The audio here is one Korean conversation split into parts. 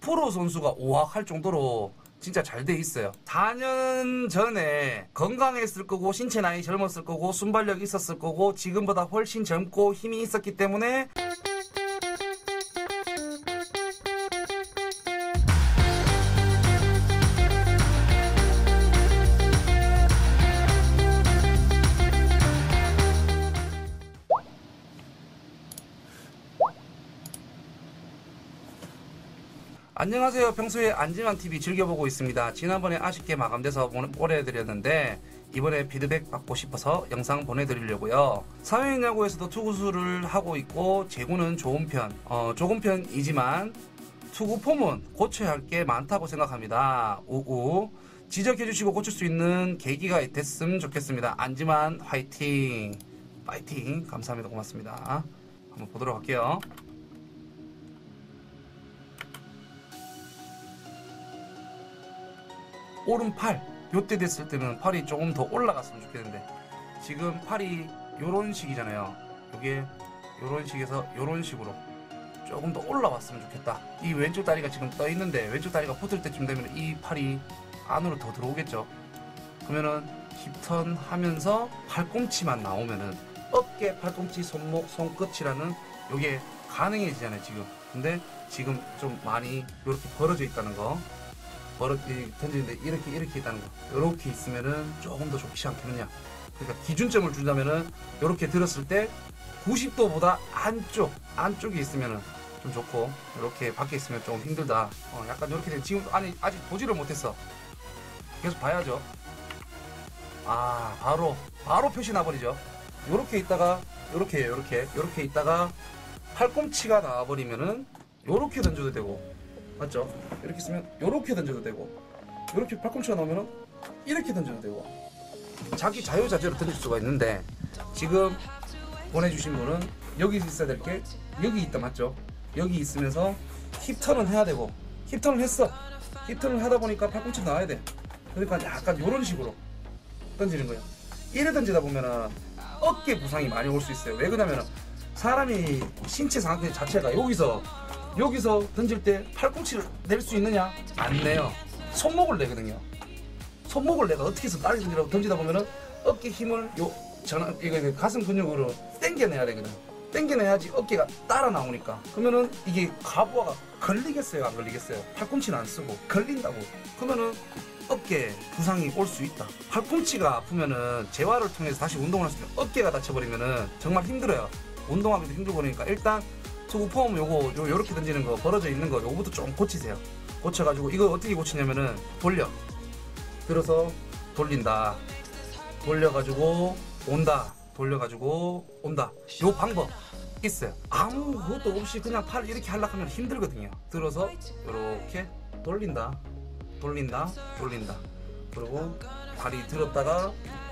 프로 선수가 오악할 정도로 진짜 잘 돼 있어요. 4년 전에 건강했을 거고 신체 나이 젊었을 거고 순발력 있었을 거고 지금보다 훨씬 젊고 힘이 있었기 때문에 안녕하세요. 평소에 안지만TV 즐겨보고 있습니다. 지난번에 아쉽게 마감돼서 보내드렸는데 이번에 피드백 받고 싶어서 영상 보내드리려고요. 사회인야구에서도 투구수를 하고 있고 제구는 좋은 편, 좋은 편이지만 투구 폼은 고쳐야 할 게 많다고 생각합니다. 우우 지적해주시고 고칠 수 있는 계기가 됐으면 좋겠습니다. 안지만 화이팅! 파이팅! 감사합니다. 고맙습니다. 한번 보도록 할게요. 오른팔 요때 됐을 때는 팔이 조금 더 올라갔으면 좋겠는데 지금 팔이 요런 식이잖아요. 요게 요런 식에서 요런 식으로 조금 더 올라왔으면 좋겠다. 이 왼쪽 다리가 지금 떠 있는데 왼쪽 다리가 붙을 때쯤 되면 이 팔이 안으로 더 들어오겠죠. 그러면은 힙턴 하면서 팔꿈치만 나오면은 어깨, 팔꿈치, 손목, 손끝이라는 요게 가능해지잖아요 지금. 근데 지금 좀 많이 요렇게 벌어져 있다는 거, 던지는데 이렇게 있다는 거, 이렇게 있으면은 조금 더 좋지 않겠느냐. 그러니까 기준점을 준다면은 이렇게 들었을 때 90도보다 안쪽에 있으면은 좀 좋고, 이렇게 밖에 있으면 좀 힘들다. 약간 이렇게 돼. 지금 아직 보지를 못했어. 계속 봐야죠. 바로 표시 나버리죠. 이렇게 있다가 이렇게 있다가 팔꿈치가 나와버리면은 이렇게 던져도 되고. 맞죠? 이렇게 쓰면 이렇게 던져도 되고, 이렇게 팔꿈치가 나오면 이렇게 던져도 되고, 자기 자유자재로 던질 수가 있는데 지금 보내주신 분은 여기 있어야 될 게 여기 있다. 맞죠? 여기 있으면서 힙턴은 해야 되고, 힙턴을 했어. 힙턴을 하다 보니까 팔꿈치가 나와야 돼. 그러니까 약간 이런 식으로 던지는 거예요. 이래 던지다 보면은 어깨 부상이 많이 올 수 있어요. 왜 그러냐면은 사람이 신체 상태 자체가 여기서 던질 때 팔꿈치를 낼 수 있느냐? 안 내요. 손목을 내거든요. 손목을 내가 어떻게 해서 빨리 던지다 보면은 어깨 힘을 이거 가슴 근육으로 당겨내야 되거든. 당겨내야지 어깨가 따라 나오니까. 그러면은 이게 가부하가 걸리겠어요? 안 걸리겠어요? 팔꿈치는 안 쓰고 걸린다고. 그러면은 어깨 부상이 올 수 있다. 팔꿈치가 아프면은 재활을 통해서 다시 운동을 했을 때 어깨가 다쳐버리면은 정말 힘들어요. 운동하기도 힘들고 그러니까 일단 투구 폼 요렇게 던지는 거, 벌어져 있는 거 요거부터 좀 고치세요. 고쳐가지고 이거 어떻게 고치냐면은 들어서 돌린다, 돌려가지고 온다, 돌려가지고 온다. 요 방법 있어요. 아무것도 없이 그냥 팔 이렇게 하려고 하면 힘들거든요. 들어서 요렇게 돌린다. 그리고 다리 들었다가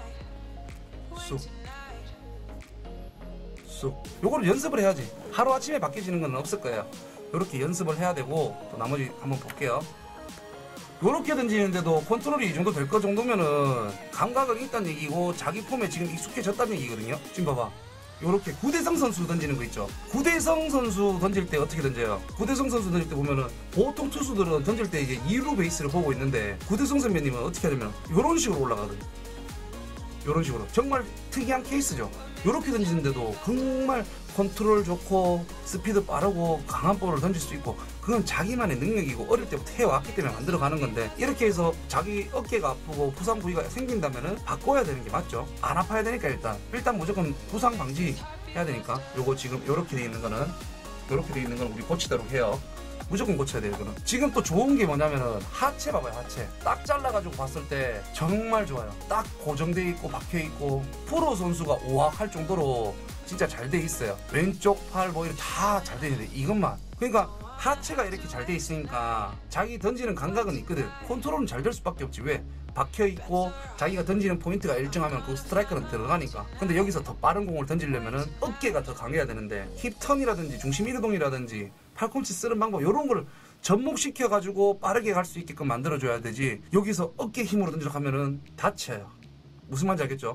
쑥. 요거를 연습을 해야지. 하루아침에 바뀌어지는 건 없을 거예요. 요렇게 연습을 해야 되고, 또 나머지 한번 볼게요. 요렇게 던지는데도 컨트롤이 이 정도 될 거 정도면은 감각은 있다는 얘기고 자기 폼에 지금 익숙해졌다는 얘기거든요. 지금 봐봐. 요렇게 구대성 선수 던지는 거 있죠. 구대성 선수 던질 때 어떻게 던져요? 구대성 선수 던질 때 보면은 보통 투수들은 던질 때 이제 2루 베이스를 보고 있는데 구대성 선배님은 어떻게 하냐면 요런 식으로 올라가거든요. 요런 식으로. 정말 특이한 케이스죠. 요렇게 던지는데도 정말 컨트롤 좋고 스피드 빠르고 강한 볼을 던질 수 있고, 그건 자기만의 능력이고 어릴 때부터 해왔기 때문에 만들어가는 건데, 이렇게 해서 자기 어깨가 아프고 부상 부위가 생긴다면은 바꿔야 되는 게 맞죠. 안 아파야 되니까 일단 무조건 부상 방지 해야 되니까. 요거 지금 요렇게 돼 있는 거는 우리 고치도록 해요. 무조건 고쳐야 돼요. 이거는. 지금 또 좋은 게 뭐냐면은 하체 봐봐요. 하체 딱 잘라가지고 봤을 때 정말 좋아요. 딱 고정돼 있고 박혀 있고 프로 선수가 오악할 정도로 진짜 잘 돼 있어요. 왼쪽 팔 뭐 이렇게 다 잘 돼 있는데 이것만, 그러니까 하체가 이렇게 잘 돼 있으니까 자기 던지는 감각은 있거든. 컨트롤은 잘 될 수밖에 없지. 왜? 박혀 있고 자기가 던지는 포인트가 일정하면 그 스트라이크는 들어가니까. 근데 여기서 더 빠른 공을 던지려면은 어깨가 더 강해야 되는데 힙턴이라든지 중심 이동이라든지 팔꿈치 쓰는 방법, 이런 걸 접목시켜 가지고 빠르게 갈 수 있게끔 만들어 줘야 되지. 여기서 어깨 힘으로 던지려고 하면은 다쳐요. 무슨 말인지 알겠죠?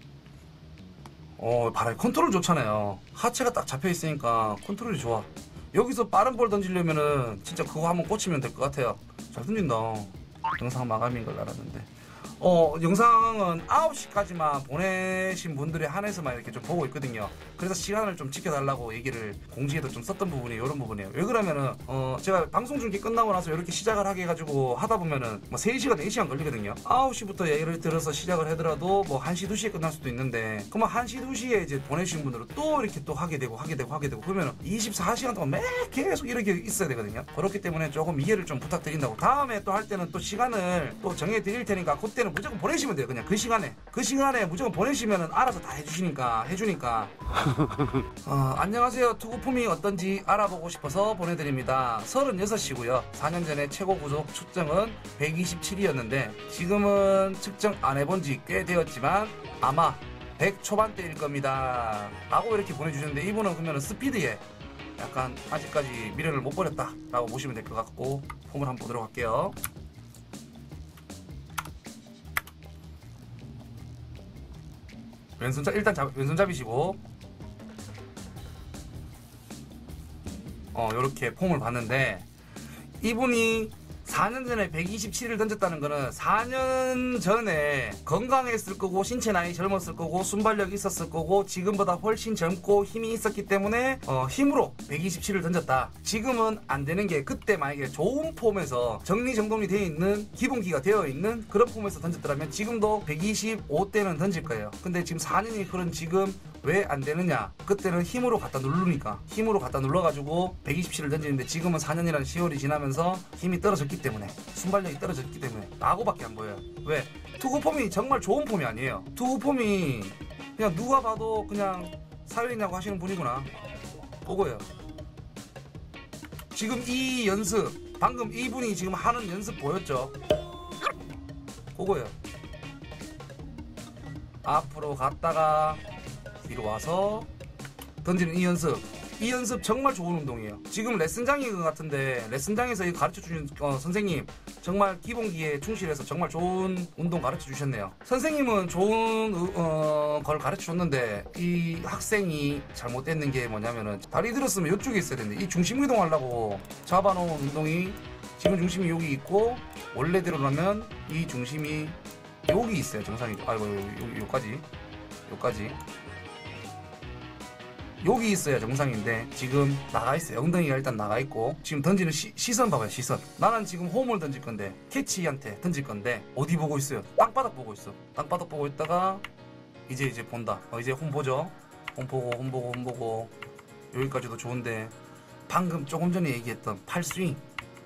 봐라. 컨트롤 좋잖아요. 하체가 딱 잡혀 있으니까 컨트롤이 좋아. 여기서 빠른 볼 던지려면은 진짜 그거 한번 꽂히면 될 것 같아요. 잘 던진다. 영상 마감인 걸 알았는데. 영상은 9시까지만 보내신 분들에 한해서만 이렇게 좀 보고 있거든요. 그래서 시간을 좀 지켜달라고 얘기를 공지에도 좀 썼던 부분이 이런 부분이에요. 왜 그러면은 제가 방송 중계 끝나고 나서 이렇게 시작을 하게 해가지고 하다 보면은 뭐 3시간 4시간 걸리거든요. 9시부터 예를 들어서 시작을 하더라도 뭐 1시 2시에 끝날 수도 있는데, 그러면 1시 2시에 이제 보내신 분들은 또 이렇게 또 하게 되고 그러면은 24시간 동안 매 계속 이렇게 있어야 되거든요. 그렇기 때문에 조금 이해를 좀 부탁드린다고. 다음에 또 할 때는 또 시간을 또 정해 드릴 테니까 그때는 무조건 보내시면 돼요. 그냥 그 시간에 무조건 보내시면은 알아서 다 해주니까. 안녕하세요. 투구폼이 어떤지 알아보고 싶어서 보내드립니다. 36이고요. 4년 전에 최고 구속 측정은 127이었는데 지금은 측정 안 해본 지 꽤 되었지만 아마 100 초반대일 겁니다. 라고 이렇게 보내주셨는데, 이분은 그러면 스피드에 약간 아직까지 미련을 못 버렸다 라고 보시면 될 것 같고, 폼을 한번 보도록 할게요. 일단 왼손잡이시고, 요렇게 폼을 봤는데, 이분이 4년 전에 127을 던졌다는 거는 4년 전에 건강했을 거고 신체 나이 젊었을 거고 순발력이 있었을 거고 지금보다 훨씬 젊고 힘이 있었기 때문에 힘으로 127을 던졌다. 지금은 안 되는 게, 그때 만약에 좋은 폼에서 정리정돈이 되어 있는 기본기가 되어 있는 그런 폼에서 던졌더라면 지금도 125대는 던질 거예요. 근데 지금 4년이 흐른 지금 왜 안 되느냐? 그때는 힘으로 갖다 누르니까, 힘으로 갖다 눌러가지고 127을 던지는데, 지금은 4년이라는 시월이 지나면서 힘이 떨어졌기 때문에, 순발력이 떨어졌기 때문에 라고밖에 안 보여요. 왜? 투구폼이 정말 좋은 폼이 아니에요. 투구폼이 그냥 누가 봐도 그냥 사회인이라고 하시는 분이구나, 그거예요. 지금 이 연습, 방금 이분이 지금 하는 연습 보였죠? 그거예요. 앞으로 갔다가 뒤로 와서 던지는 이 연습 정말 좋은 운동이에요. 지금 레슨장인 것 같은데, 레슨장에서 가르쳐주신 선생님 정말 기본기에 충실해서 정말 좋은 운동 가르쳐주셨네요. 선생님은 좋은 걸 가르쳐줬는데, 이 학생이 잘못됐는 게 뭐냐면은, 다리 들었으면 이쪽에 있어야 되는데, 이 중심 이동하려고 잡아놓은 운동이, 지금 중심이 여기 있고 원래대로라면 이 중심이 여기 있어요. 정상이. 아이고, 여기까지 여기 있어야 정상인데 지금 나가 있어요. 엉덩이가 일단 나가 있고, 지금 던지는 시선 봐봐요. 시선. 나는 지금 홈을 던질 건데, 캐치한테 던질 건데 어디 보고 있어요? 땅바닥 보고 있어. 땅바닥 보고 있다가 이제 본다. 이제 홈 보죠. 홈 보고 여기까지도 좋은데, 방금 조금 전에 얘기했던 팔스윙이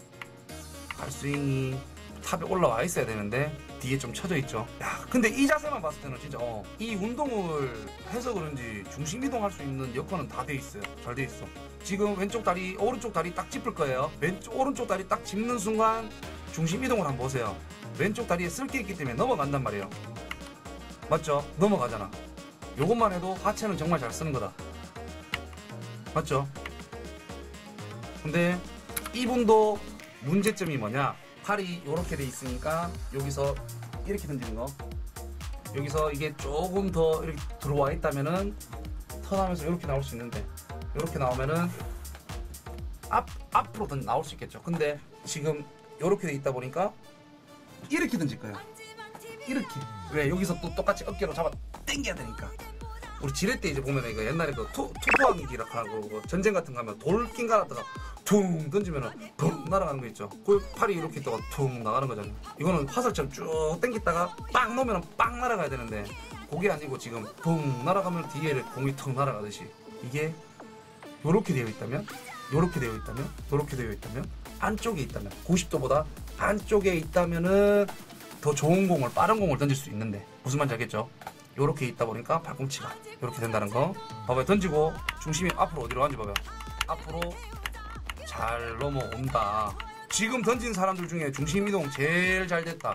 탑에 올라와 있어야 되는데 뒤에 좀 쳐져 있죠. 야, 근데 이 자세만 봤을 때는 진짜 이 운동을 해서 그런지 중심 이동할 수 있는 여건은 다 돼 있어요. 잘 돼 있어. 지금 왼쪽 다리, 오른쪽 다리 딱 짚을 거예요. 오른쪽 다리 딱 짚는 순간 중심 이동을 한번 보세요. 왼쪽 다리에 쓸 게 있기 때문에 넘어간단 말이에요. 맞죠? 넘어가잖아. 요것만 해도 하체는 정말 잘 쓰는 거다. 맞죠? 근데 이분도 문제점이 뭐냐? 팔이 이렇게 돼 있으니까 여기서 이렇게 던지는 거, 여기서 이게 조금 더 이렇게 들어와 있다면은 턴하면서 이렇게 나올 수 있는데, 이렇게 나오면은 앞으로 나올 수 있겠죠. 근데 지금 이렇게 돼 있다 보니까 이렇게 던질 거예요. 이렇게. 왜? 여기서 또 똑같이 어깨로 잡아 당겨야 되니까. 우리 지렛대 이제 보면 이거 옛날에 그 투포항기라고 하고 전쟁 같은 거 하면 돌 낀 갈았다가 퉁 던지면은 붕 날아가는 거 있죠. 그 팔이 이렇게 있다가 퉁 나가는 거잖아요. 이거는 화살처럼 쭉 당겼다가 빵 넣으면 빵 날아가야 되는데, 그게 아니고 지금 붕 날아가면 뒤에 공이 턱 날아가듯이, 이게 요렇게 되어 있다면, 요렇게 되어 있다면, 요렇게 되어 있다면, 안쪽에 있다면, 90도보다 안쪽에 있다면은 더 좋은 공을, 빠른 공을 던질 수 있는데, 무슨 말인지 알겠죠? 요렇게 있다 보니까 팔꿈치가 요렇게 된다는 거. 봐봐요. 던지고 중심이 앞으로 어디로 가는지 봐봐요. 앞으로 잘 넘어온다. 지금 던진 사람들 중에 중심 이동 제일 잘 됐다.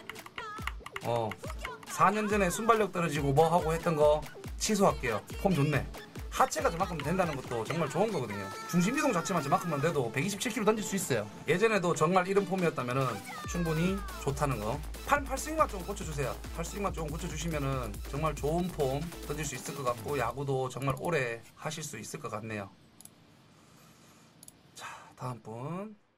4년 전에 순발력 떨어지고 뭐 하고 했던 거 취소할게요. 폼 좋네. 하체가 저만큼 된다는 것도 정말 좋은 거거든요. 중심 이동 자체만 저만큼만 돼도 127kg 던질 수 있어요. 예전에도 정말 이런 폼이었다면은 충분히 좋다는 거. 팔스윙만 좀 고쳐주세요. 팔스윙만 좀 고쳐주시면은 정말 좋은 폼 던질 수 있을 것 같고, 야구도 정말 오래 하실 수 있을 것 같네요. 다음 분